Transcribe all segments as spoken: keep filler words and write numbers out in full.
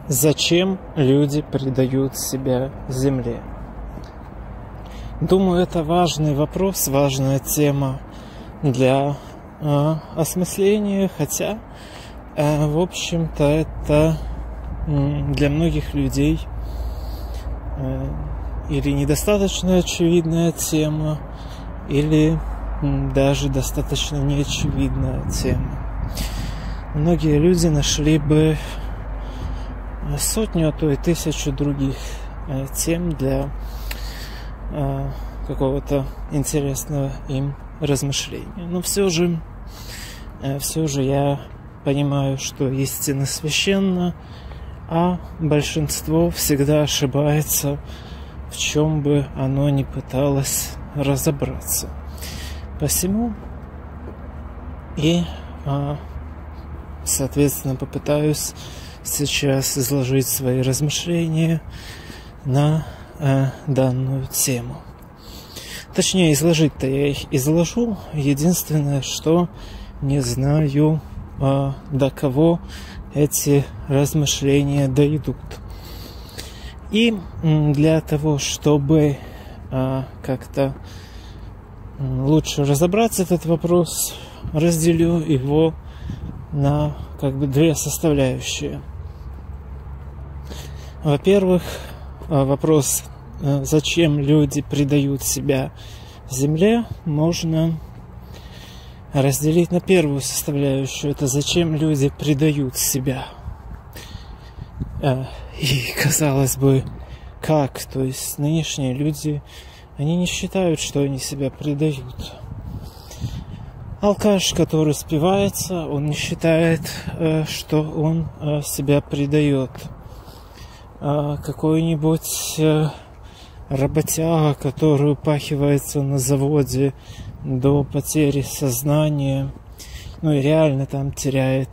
Зачем люди предают себя Земле? Думаю, это важный вопрос, важная тема для э, осмысления, хотя, э, в общем-то, это э, для многих людей э, или недостаточно очевидная тема, или э, даже достаточно неочевидная тема. Многие люди нашли бы сотню, а то и тысячу других э, тем для э, какого-то интересного им размышления. Но все же, э, все же я понимаю, что истина священна, а большинство всегда ошибается, в чем бы оно ни пыталось разобраться. Посему и, э, соответственно, попытаюсь сейчас изложить свои размышления на э, данную тему. Точнее, изложить-то я их изложу. Единственное, что не знаю, э, до кого эти размышления дойдут. И э, для того, чтобы э, как-то лучше разобраться этот вопрос, разделю его на как бы две составляющие. Во-первых, вопрос, зачем люди предают себя Земле, можно разделить на первую составляющую. Это зачем люди предают себя. И, казалось бы, как? То есть нынешние люди, они не считают, что они себя предают. Алкаш, который спивается, он не считает, что он себя предает. Какой-нибудь работяга, который упахивается на заводе до потери сознания, ну и реально там теряет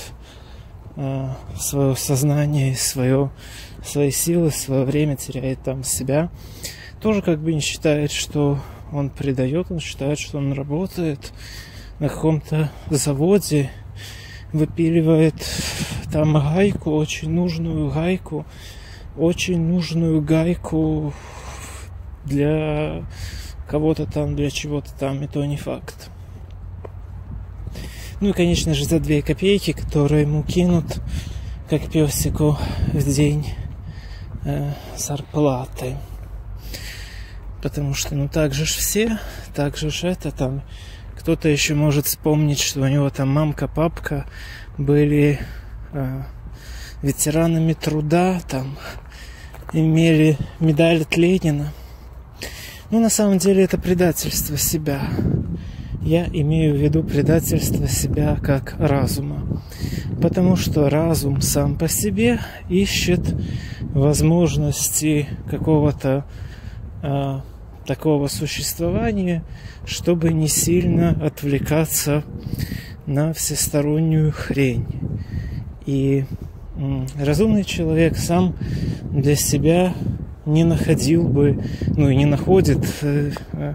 свое сознание, свое, свои силы, свое время, теряет там себя, тоже как бы не считает, что он предает, он считает, что он работает на каком-то заводе, выпиливает там гайку, очень нужную гайку, очень нужную гайку для кого-то там, для чего-то там, и то не факт. Ну и, конечно же, за две копейки, которые ему кинут, как песику, в день э, зарплаты. Потому что, ну, так же ж все, так же ж это там. Кто-то еще может вспомнить, что у него там мамка, папка были э, ветеранами труда, там имели медаль от Ленина. Ну, на самом деле, это предательство себя. Я имею в виду предательство себя как разума. Потому что разум сам по себе ищет возможности какого-то э, такого существования, чтобы не сильно отвлекаться на всестороннюю хрень. И м, разумный человек сам для себя не находил бы, ну и не находит, э, э,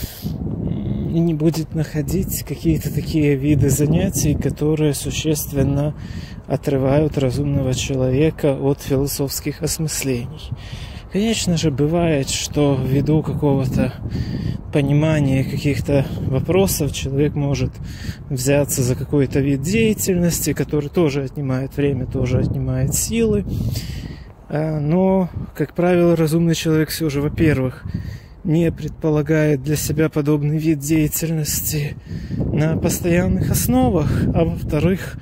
и не будет находить какие-то такие виды занятий, которые существенно отрывают разумного человека от философских осмыслений. Конечно же, бывает, что ввиду какого-то понимания каких-то вопросов человек может взяться за какой-то вид деятельности, который тоже отнимает время, тоже отнимает силы. Но, как правило, разумный человек все же, во-первых, не предполагает для себя подобный вид деятельности на постоянных основах, а во-вторых,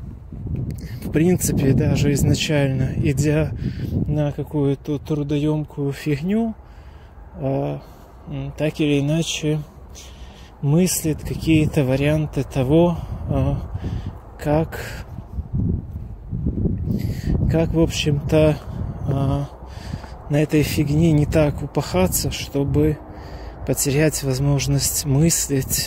в принципе, даже изначально, идя на какую-то трудоемкую фигню, э, так или иначе мыслит какие-то варианты того, э, как, как, в общем-то, э, на этой фигне не так упахаться, чтобы потерять возможность мыслить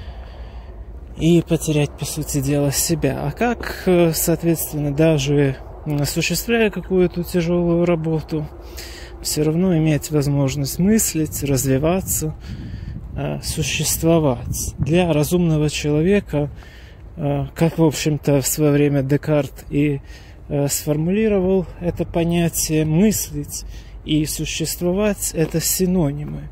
и потерять, по сути дела, себя. А как, соответственно, даже осуществляя какую-то тяжелую работу, все равно иметь возможность мыслить, развиваться, существовать. Для разумного человека, как, в общем-то, в свое время Декарт и сформулировал это понятие. Мыслить и существовать – это синонимы.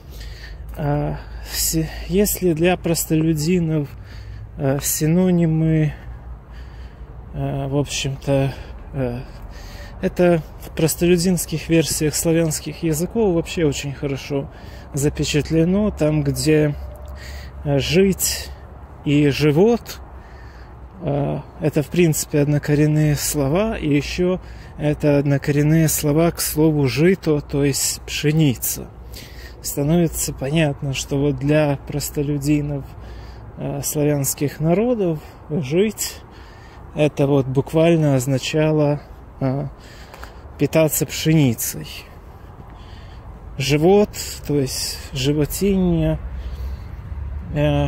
Если для простолюдинов синонимы, в общем-то, это в простолюдинских версиях славянских языков вообще очень хорошо запечатлено. Там, где жить и живот – это, в принципе, однокоренные слова, и еще это однокоренные слова к слову «жито», то есть «пшеница». Становится понятно, что вот для простолюдинов славянских народов жить – это вот буквально означало питаться пшеницей. Живот, то есть животинья, э,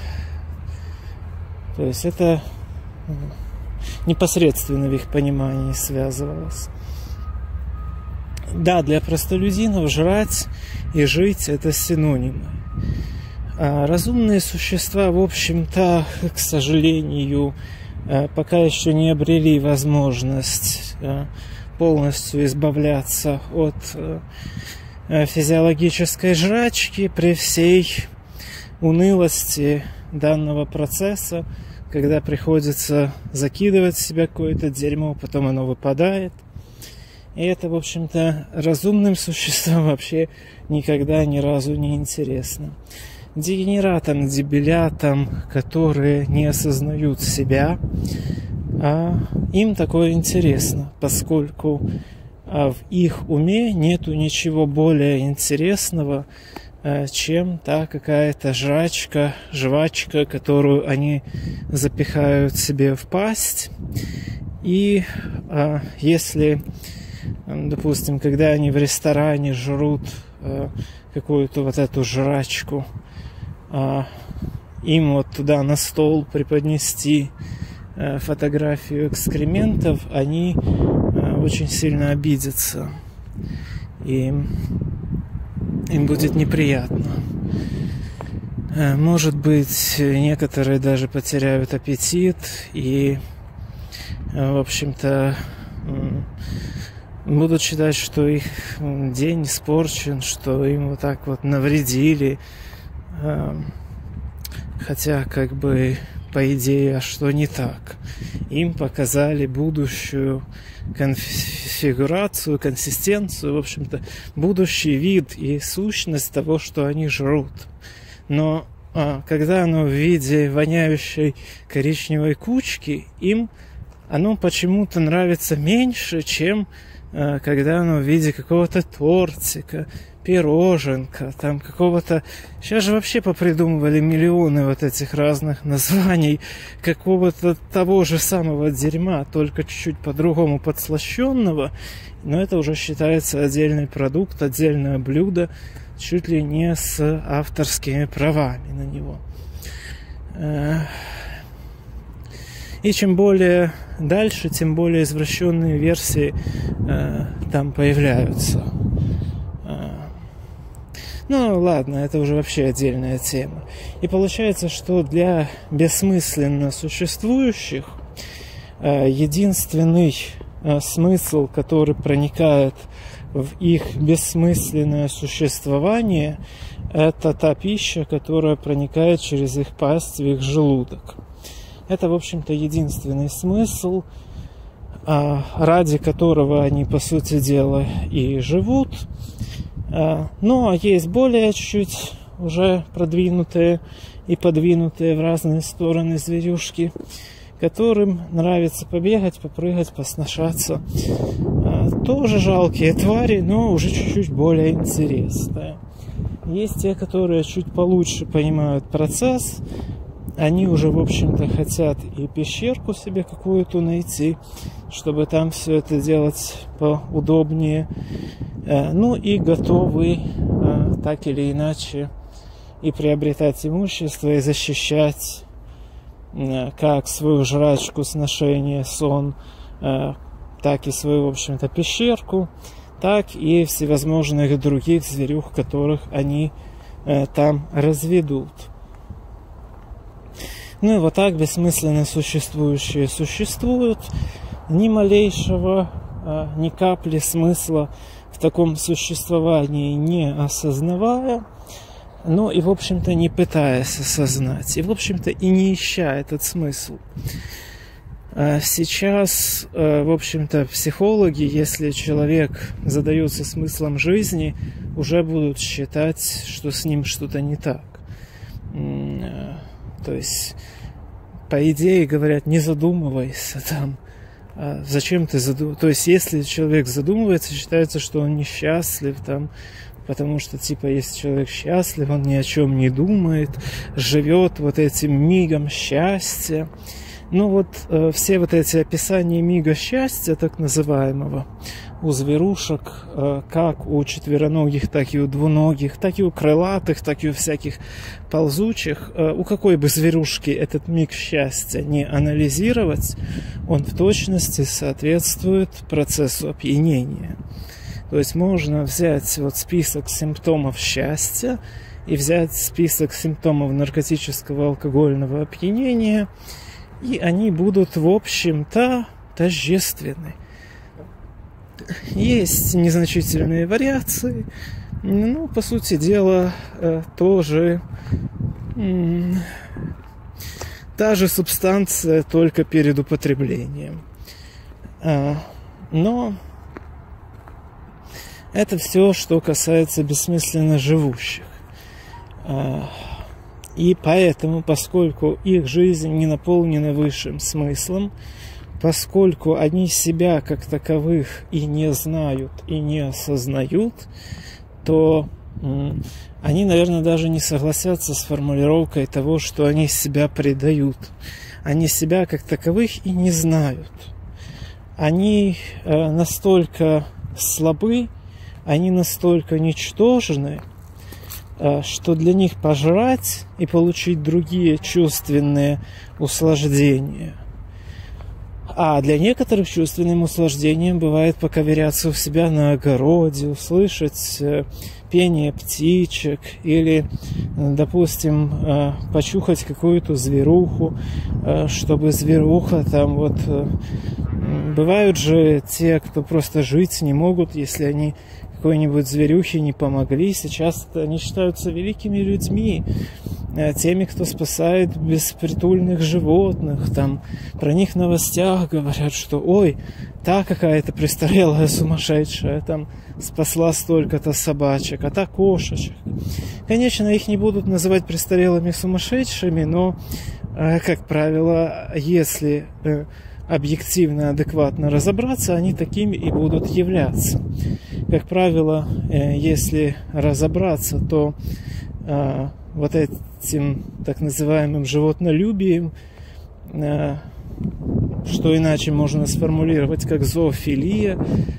то есть это непосредственно в их понимании связывалось. Да, для простолюдинов жрать и жить – это синонимы. А разумные существа, в общем-то, к сожалению, пока еще не обрели возможность полностью избавляться от физиологической жрачки при всей унылости данного процесса, когда приходится закидывать в себя какое-то дерьмо, потом оно выпадает. И это, в общем-то, разумным существам вообще никогда ни разу не интересно. Дегенератам, дебилятам, которые не осознают себя, а им такое интересно, поскольку а в их уме нету ничего более интересного, чем та какая-то жрачка, жвачка, которую они запихают себе в пасть. И а, если, допустим, когда они в ресторане жрут а, какую-то вот эту жрачку, а, им вот туда на стол преподнести а, фотографию экскрементов, они а, очень сильно обидятся. И им будет неприятно. Может быть, некоторые даже потеряют аппетит и, в общем-то, будут считать, что их день испорчен, что им вот так вот навредили. Хотя, как бы, по идее, а что не так? Им показали будущую конфигурацию, консистенцию, в общем-то, будущий вид и сущность того, что они жрут. Но а, когда оно в виде воняющей коричневой кучки, им оно почему-то нравится меньше, чем а, когда оно в виде какого-то тортика, пироженка, там какого-то... Сейчас же вообще попридумывали миллионы вот этих разных названий какого-то того же самого дерьма, только чуть-чуть по-другому подслащенного, но это уже считается отдельный продукт, отдельное блюдо, чуть ли не с авторскими правами на него. И чем более дальше, тем более извращенные версии там появляются. Ну, ладно, это уже вообще отдельная тема. И получается, что для бессмысленно существующих единственный смысл, который проникает в их бессмысленное существование, это та пища, которая проникает через их пасть в их желудок. Это, в общем-то, единственный смысл, ради которого они, по сути дела, и живут. Ну, а есть более чуть-чуть уже продвинутые и подвинутые в разные стороны зверюшки, которым нравится побегать, попрыгать, посношаться. Тоже жалкие твари, но уже чуть-чуть более интересные. Есть те, которые чуть получше понимают процесс. Они уже, в общем-то, хотят и пещерку себе какую-то найти, чтобы там все это делать поудобнее. Ну и готовы так или иначе и приобретать имущество, и защищать как свою жрачку, сношение, сон, так и свою, в общем-то, пещерку, так и всевозможных других зверюх, которых они там разведут. Ну и вот так бессмысленно существующие существуют. ни малейшего, ни капли смысла в таком существовании не осознавая, но и, в общем-то, не пытаясь осознать, и, в общем-то, и не ища этот смысл. Сейчас, в общем-то, психологи, если человек задается смыслом жизни, уже будут считать, что с ним что-то не так. То есть, по идее, говорят, не задумывайся там. Зачем ты задумываешься? То есть, если человек задумывается, считается, что он несчастлив там, потому что, типа, если человек счастлив, он ни о чем не думает, живет вот этим мигом счастья. Ну вот э, все вот эти описания мига счастья, так называемого, у зверушек, э, как у четвероногих, так и у двуногих, так и у крылатых, так и у всяких ползучих, э, у какой бы зверушки этот миг счастья не анализировать, он в точности соответствует процессу опьянения. То есть можно взять вот список симптомов счастья и взять список симптомов наркотического алкогольного опьянения, и они будут, в общем-то, тождественны. Есть незначительные вариации, ну, по сути дела, тоже та же субстанция, только перед употреблением. Но это все, что касается бессмысленно живущих. И поэтому, поскольку их жизнь не наполнена высшим смыслом, поскольку они себя как таковых и не знают, и не осознают, то м, они, наверное, даже не согласятся с формулировкой того, что они себя предают. Они себя как таковых и не знают. Они э, настолько слабы, они настолько ничтожны, что для них пожрать и получить другие чувственные услаждения. А для некоторых чувственным услаждением бывает поковыряться у себя на огороде, услышать пение птичек или, допустим, почухать какую-то зверуху, чтобы зверуха там вот... Бывают же те, кто просто жить не могут, если они какой-нибудь зверюхе не помогли. Сейчас они считаются великими людьми, теми, кто спасает беспритульных животных. Там про них в новостях говорят, что ой, та какая-то престарелая сумасшедшая там спасла столько-то собачек, а та кошечек. Конечно, их не будут называть престарелыми сумасшедшими, но, как правило, если объективно, адекватно разобраться, они такими и будут являться. Как правило, если разобраться, то э, вот этим так называемым животнолюбием, э, что иначе можно сформулировать как зоофилия,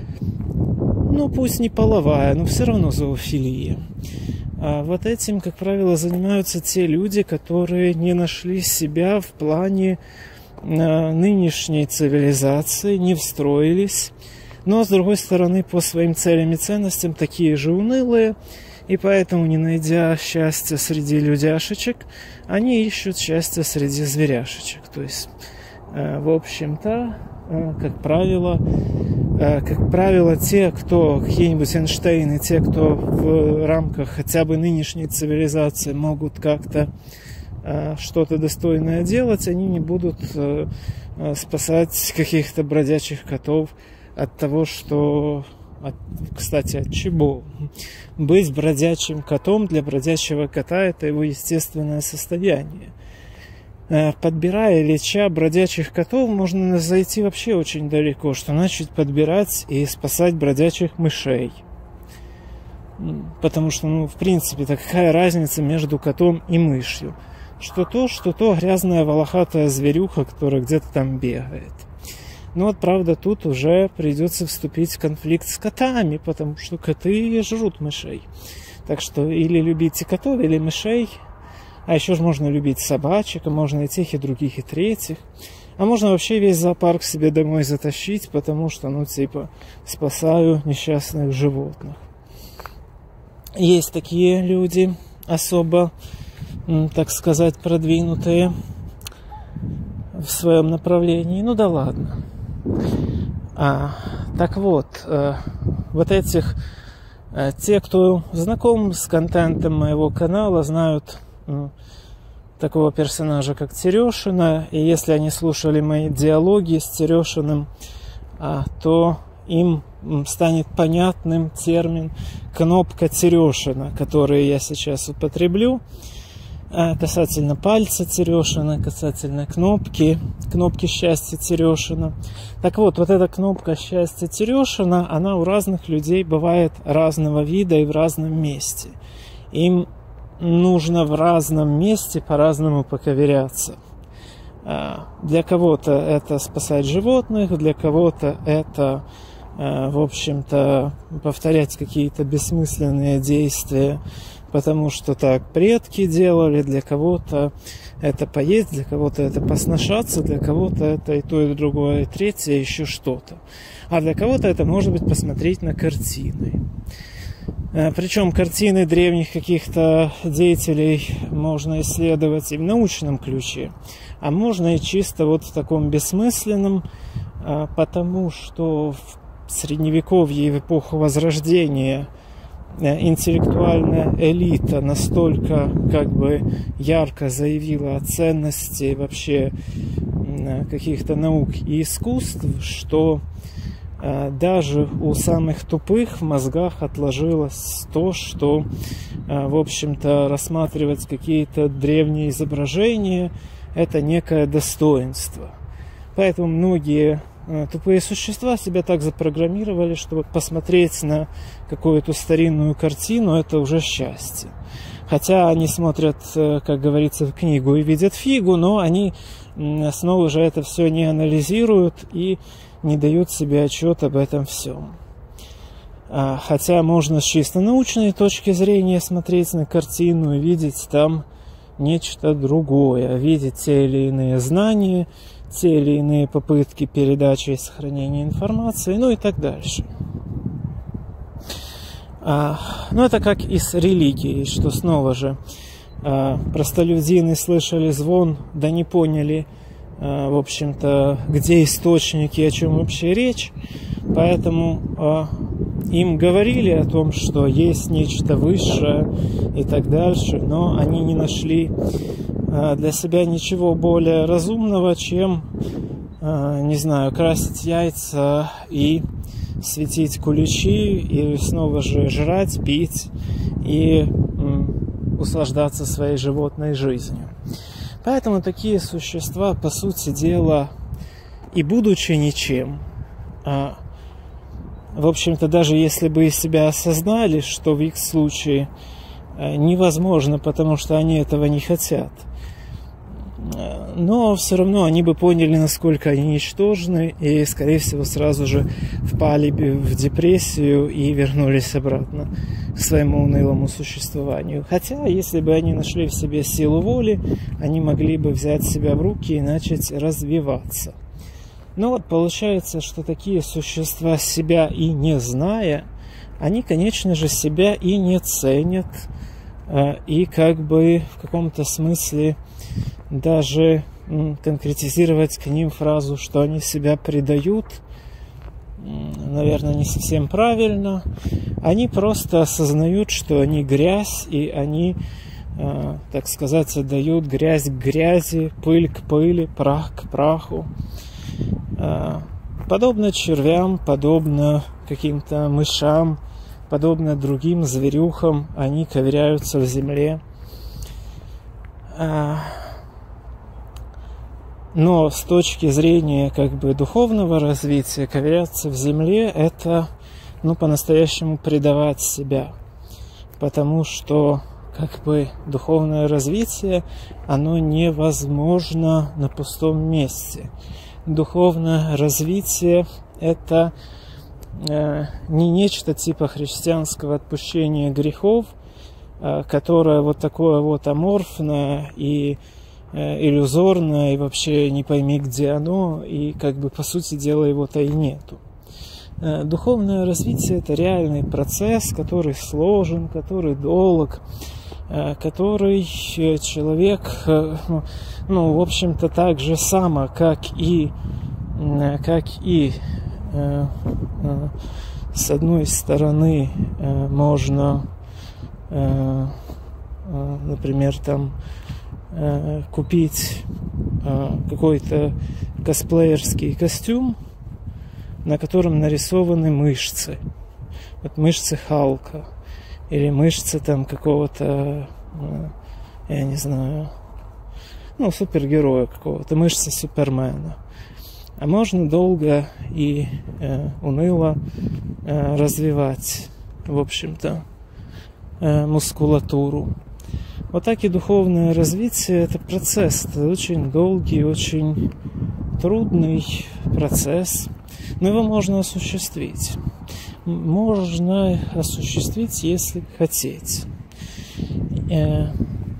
ну пусть не половая, но все равно зоофилия. А вот этим, как правило, занимаются те люди, которые не нашли себя в плане нынешней цивилизации, не встроились, но, с другой стороны, по своим целям и ценностям такие же унылые, и поэтому, не найдя счастья среди людяшечек, они ищут счастье среди зверяшечек. То есть, в общем-то, как правило, как правило, те, кто, какие-нибудь Эйнштейны, те, кто в рамках хотя бы нынешней цивилизации могут как-то что-то достойное делать, они не будут э, спасать каких-то бродячих котов от того, что... От, кстати, от чего? Быть бродячим котом для бродячего кота – это его естественное состояние. Э, подбирая, леча бродячих котов, можно зайти вообще очень далеко, что значит подбирать и спасать бродячих мышей. Потому что, ну, в принципе, какая разница между котом и мышью? Что то, что то грязная волохатая зверюха, которая где-то там бегает. Но вот, правда, тут уже придется вступить в конфликт с котами, потому что коты жрут мышей. Так что или любите котов, или мышей. А еще же можно любить собачек, а можно и тех, и других, и третьих. А можно вообще весь зоопарк себе домой затащить, потому что, ну, типа, спасаю несчастных животных. Есть такие люди, особо, так сказать, продвинутые в своем направлении. Ну да ладно. А, так вот, э, вот этих, э, те, кто знаком с контентом моего канала, знают э, такого персонажа, как Терешина. И если они слушали мои диалоги с Терешиным, э, то им станет понятным термин «кнопка Терешина», который я сейчас употреблю. Касательно пальца Терешина, касательно кнопки, кнопки счастья Терешина. Так вот, вот эта кнопка счастья Терешина, она у разных людей бывает разного вида и в разном месте. Им нужно в разном месте по-разному поковыряться. Для кого-то это спасать животных, для кого-то это, в общем-то, повторять какие-то бессмысленные действия, потому что так предки делали, для кого-то это поесть, для кого-то это посношаться, для кого-то это и то, и другое, и третье, еще что-то. А для кого-то это может быть посмотреть на картины. Причем картины древних каких-то деятелей можно исследовать и в научном ключе, а можно и чисто вот в таком бессмысленном, потому что в Средневековье и в эпоху Возрождения интеллектуальная элита настолько как бы ярко заявила о ценности вообще каких-то наук и искусств, что даже у самых тупых в мозгах отложилось то, что, в общем-то, рассматривать какие-то древние изображения – это некое достоинство. Поэтому многие тупые существа себя так запрограммировали, чтобы посмотреть на какую-то старинную картину – это уже счастье. Хотя они смотрят, как говорится, в книгу и видят фигу, но они снова же это все не анализируют и не дают себе отчет об этом всем. Хотя можно с чисто научной точки зрения смотреть на картину и видеть там нечто другое, видеть те или иные знания, те или иные попытки передачи и сохранения информации, ну и так дальше. А, ну, это как и с религией, что снова же а, простолюдины слышали звон, да не поняли, а, в общем-то, где источники, о чем вообще речь, поэтому а, им говорили о том, что есть нечто высшее и так дальше, но они не нашли для себя ничего более разумного, чем, не знаю, красить яйца и светить куличи, и снова же жрать, пить и услаждаться своей животной жизнью. Поэтому такие существа, по сути дела, и будучи ничем, в общем-то, даже если бы и себя осознали, что в их случае невозможно, потому что они этого не хотят, но все равно они бы поняли, насколько они ничтожны, и, скорее всего, сразу же впали бы в депрессию и вернулись обратно к своему унылому существованию. Хотя, если бы они нашли в себе силу воли, они могли бы взять себя в руки и начать развиваться. Но вот получается, что такие существа, себя и не зная, они, конечно же, себя и не ценят, и как бы в каком-то смысле даже конкретизировать к ним фразу, что они себя предают, наверное, не совсем правильно. Они просто осознают, что они грязь, и они, так сказать, отдают грязь к грязи, пыль к пыли, прах к праху. Подобно червям, подобно каким-то мышам, подобно другим зверюхам, они ковыряются в земле. Но с точки зрения как бы духовного развития, ковыряться в земле – это, ну, по-настоящему предавать себя. Потому что как бы духовное развитие, оно невозможно на пустом месте. Духовное развитие – это э, не нечто типа христианского отпущения грехов, э, которое вот такое вот аморфное и иллюзорно, и вообще не пойми, где оно, и как бы по сути дела его-то и нету. Духовное развитие – это реальный процесс, который сложен, который долг, который человек, ну, в общем-то, так же само, как и, как и э, э, с одной стороны э, можно, э, э, например, там э, купить э, какой-то косплеерский костюм, на котором нарисованы мышцы. Вот мышцы Халка. Или мышцы там какого-то, я не знаю, ну, супергероя какого-то, мышцы Супермена. А можно долго и э, уныло э, развивать, в общем-то, э, мускулатуру. Вот так и духовное развитие – это процесс, это очень долгий, очень трудный процесс, но его можно осуществить. Можно осуществить, если хотеть. Э,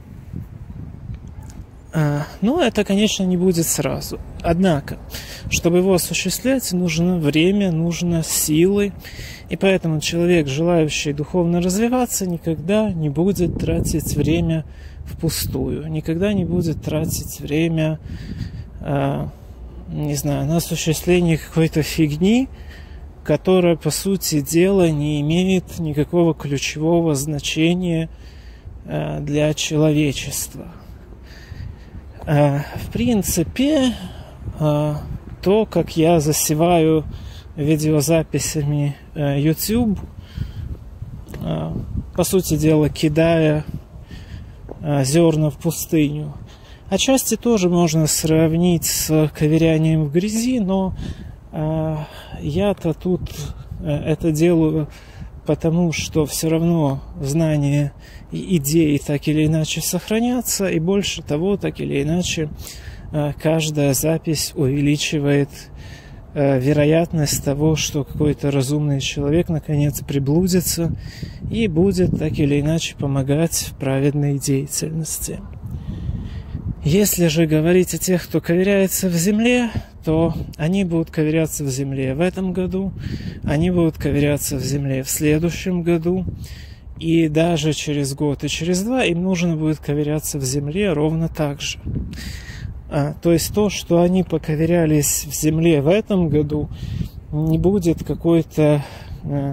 э, но это, конечно, не будет сразу. Однако, чтобы его осуществлять, нужно время, нужно силы. И поэтому человек, желающий духовно развиваться, никогда не будет тратить время впустую. Никогда не будет тратить время, э, не знаю, на осуществление какой-то фигни, которая, по сути дела, не имеет никакого ключевого значения э, для человечества. Э, в принципе, э, то, как я засеваю видеозаписями э, YouTube, э, по сути дела, кидая э, зерна в пустыню, отчасти тоже можно сравнить с ковырянием в грязи, но я-то тут это делаю потому, что все равно знания и идеи так или иначе сохранятся, и больше того, так или иначе, каждая запись увеличивает вероятность того, что какой-то разумный человек наконец приблудится и будет так или иначе помогать в праведной деятельности. Если же говорить о тех, кто ковыряется в земле, то они будут ковыряться в земле в этом году, они будут ковыряться в земле в следующем году, и даже через год и через два им нужно будет ковыряться в земле ровно так же. А, то есть то, что они поковырялись в земле в этом году, не будет какой-то э,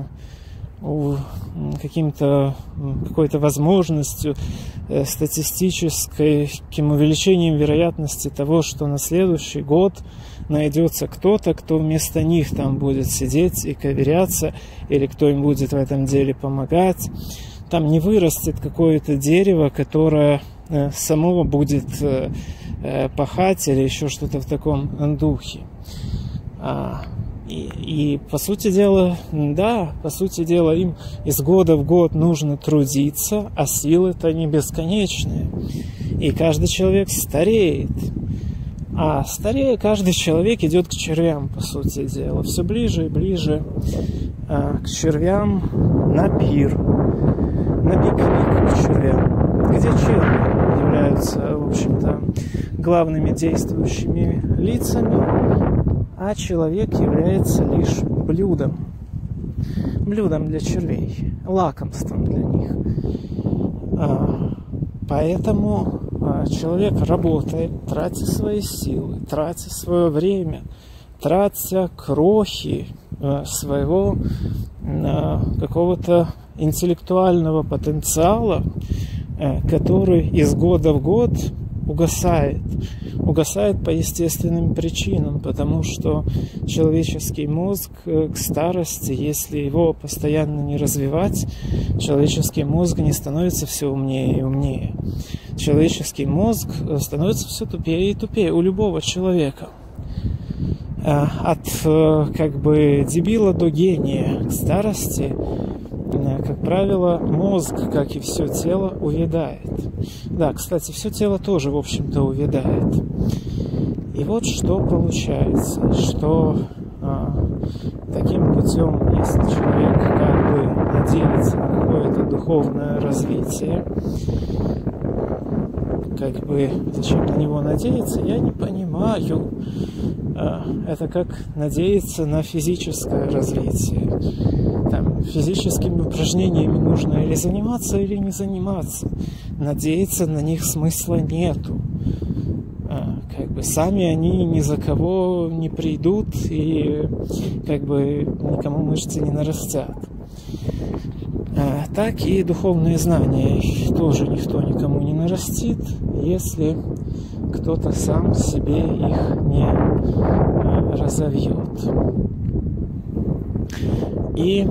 каким-то какой-то возможностью э, статистическим увеличением вероятности того, что на следующий год найдется кто-то, кто вместо них там будет сидеть и ковыряться, или кто им будет в этом деле помогать. Там не вырастет какое-то дерево, которое э, само будет э, э, пахать или еще что-то в таком духе. А, и, и по сути дела, да, по сути дела, им из года в год нужно трудиться, а силы-то не бесконечные. И каждый человек стареет. А старея каждый человек идет к червям, по сути дела. Все ближе и ближе а, к червям на пир, на пикник к червям, где черви являются, в общем-то, главными действующими лицами, а человек является лишь блюдом. Блюдом для червей, лакомством для них. А, поэтому человек работает, тратя свои силы, тратя свое время, тратя крохи своего какого-то интеллектуального потенциала, который из года в год угасает. Угасает по естественным причинам, потому что человеческий мозг к старости, если его постоянно не развивать, человеческий мозг не становится все умнее и умнее. Человеческий мозг становится все тупее и тупее у любого человека. От как бы дебила до гения к старости, как правило, мозг, как и все тело, увядает. Да, кстати, все тело тоже, в общем-то, увядает. И вот что получается, что а, таким путем, если человек как бы надеется на какое-то духовное развитие, как бы зачем на него надеяться, я не понимаю. Это как надеяться на физическое развитие. Там, физическими упражнениями нужно или заниматься, или не заниматься. Надеяться на них смысла нету. как бы сами они ни за кого не придут и как бы никому мышцы не нарастят. А, так и духовные знания тоже никто никому не нарастит, если кто-то сам себе их не а, разовьет. И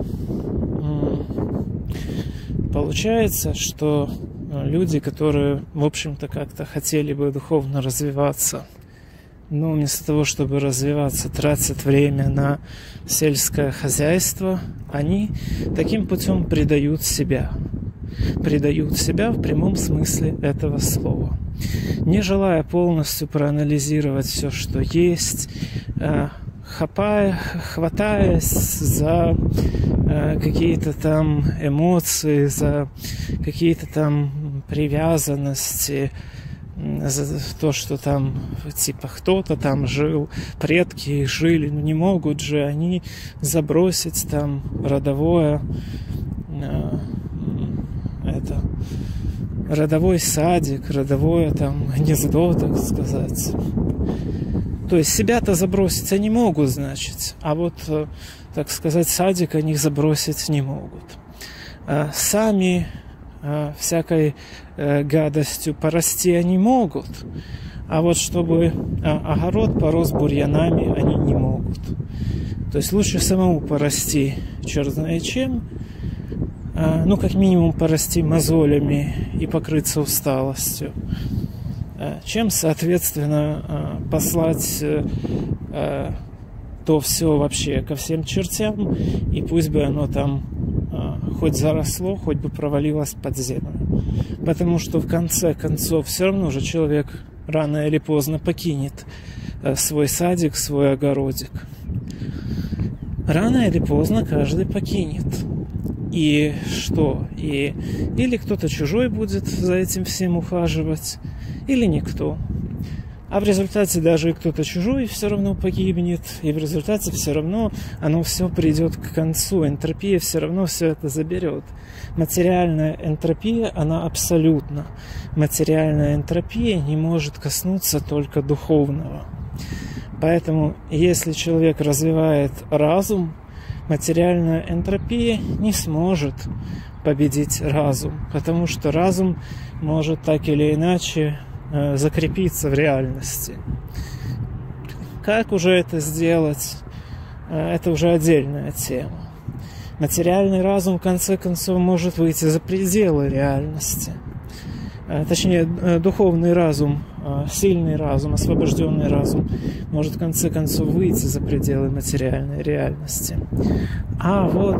получается, что люди, которые, в общем-то, как-то хотели бы духовно развиваться, но вместо того, чтобы развиваться, тратят время на сельское хозяйство, они таким путем предают себя. Предают себя в прямом смысле этого слова. Не желая полностью проанализировать все, что есть, хапая, хватаясь за какие-то там эмоции, за какие-то там привязанности, за то, что там типа кто-то там жил, предки жили, но не могут же они забросить там родовое это родовой садик, родовое там гнездо, так сказать. То есть себя-то забросить они могут, значит, а вот, так сказать, садик они забросить не могут. А сами а, всякой а, гадостью порасти они могут, а вот чтобы а, огород порос бурьянами они не могут. То есть лучше самому порасти черт знает чем, а, ну, как минимум порасти мозолями и покрыться усталостью, чем, соответственно, послать то все вообще ко всем чертям, и пусть бы оно там хоть заросло, хоть бы провалилось под землю. Потому что в конце концов все равно же человек рано или поздно покинет свой садик, свой огородик. Рано или поздно каждый покинет. И что? И или кто-то чужой будет за этим всем ухаживать, или никто. А в результате даже и кто-то чужой все равно погибнет, и в результате все равно оно все придет к концу. Энтропия все равно все это заберет. Материальная энтропия, она абсолютна. Материальная энтропия не может коснуться только духовного. Поэтому, если человек развивает разум, материальная энтропия не сможет победить разум, потому что разум может так или иначе э, закрепиться в реальности. Как уже это сделать, э, это уже отдельная тема. Материальный разум, в конце концов, может выйти за пределы реальности. Э, точнее, э, духовный разум, э, сильный разум, освобожденный разум может, в конце концов, выйти за пределы материальной реальности. А вот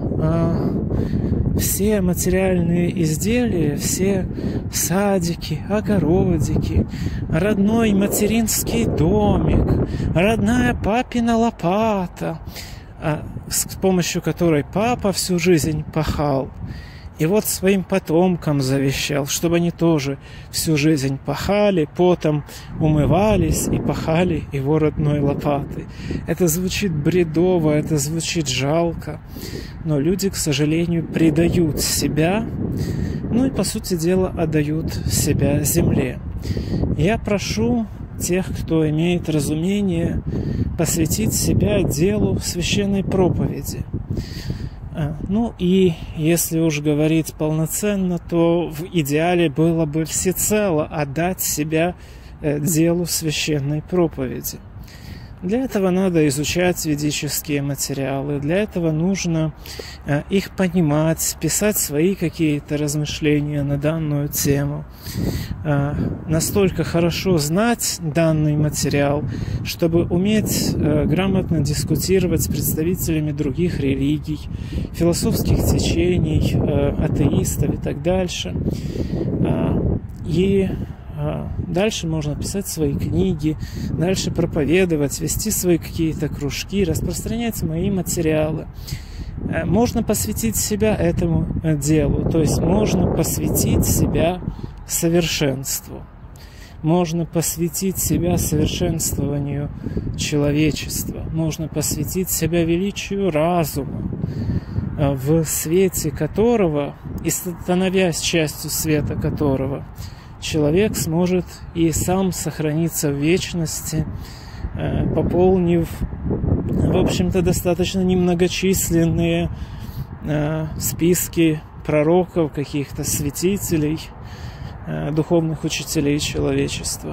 э, все материальные изделия, все садики, огородики, родной материнский домик, родная папина лопата, э, с помощью которой папа всю жизнь пахал, и вот своим потомкам завещал, чтобы они тоже всю жизнь пахали, потом умывались и пахали его родной лопатой. Это звучит бредово, это звучит жалко, но люди, к сожалению, предают себя, ну и, по сути дела, отдают себя земле. Я прошу тех, кто имеет разумение, посвятить себя делу священной проповеди. Ну и если уж говорить полноценно, то в идеале было бы всецело отдать себя делу священной проповеди. Для этого надо изучать ведические материалы, для этого нужно их понимать, писать свои какие-то размышления на данную тему, настолько хорошо знать данный материал, чтобы уметь грамотно дискутировать с представителями других религий, философских течений, атеистов и так дальше. И дальше можно писать свои книги, дальше проповедовать, вести свои какие-то кружки, распространять мои материалы. Можно посвятить себя этому делу, то есть можно посвятить себя совершенству. Можно посвятить себя совершенствованию человечества. Можно посвятить себя величию разума, в свете которого, и становясь частью света которого, человек сможет и сам сохраниться в вечности, пополнив, в общем-то, достаточно немногочисленные списки пророков, каких-то святителей, духовных учителей человечества.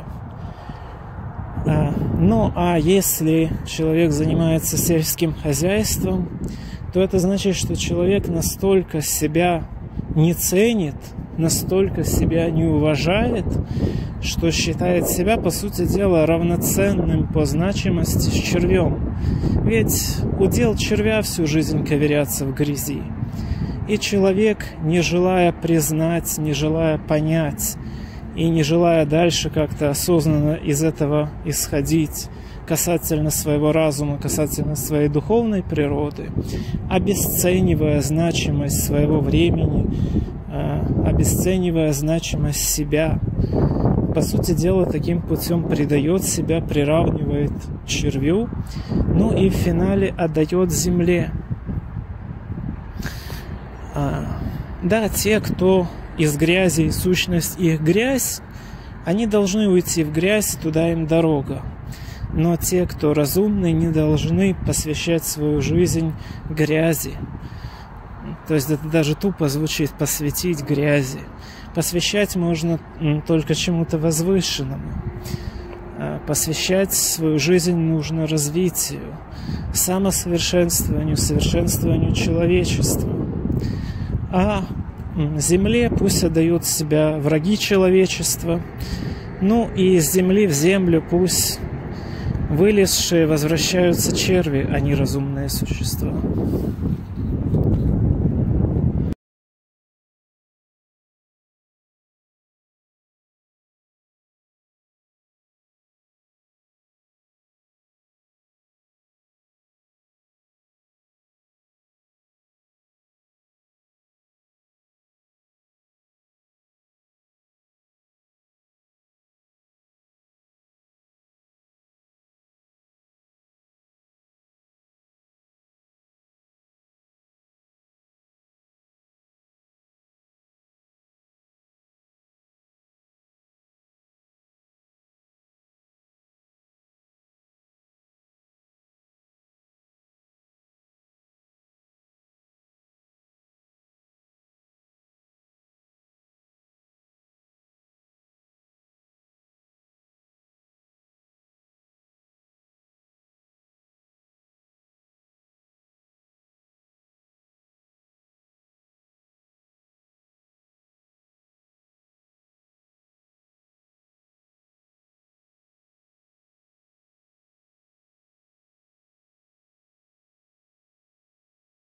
Ну, а если человек занимается сельским хозяйством, то это значит, что человек настолько себя не ценит, настолько себя не уважает, что считает себя, по сути дела, равноценным по значимости с червем. Ведь удел червя всю жизнь ковыряться в грязи. И человек, не желая признать, не желая понять и не желая дальше как-то осознанно из этого исходить касательно своего разума, касательно своей духовной природы, обесценивая значимость своего времени, обесценивая значимость себя, по сути дела, таким путем предает себя, приравнивает червю, ну и в финале отдает земле. Да, те, кто из грязи, и сущность их грязь, они должны уйти в грязь, туда им дорога. Но те, кто разумны, не должны посвящать свою жизнь грязи. То есть это даже тупо звучит, посвятить грязи. Посвящать можно только чему-то возвышенному. Посвящать свою жизнь нужно развитию, самосовершенствованию, совершенствованию человечества. А земле пусть отдают себя враги человечества. Ну и из земли в землю пусть вылезшие возвращаются черви, а не разумные существа.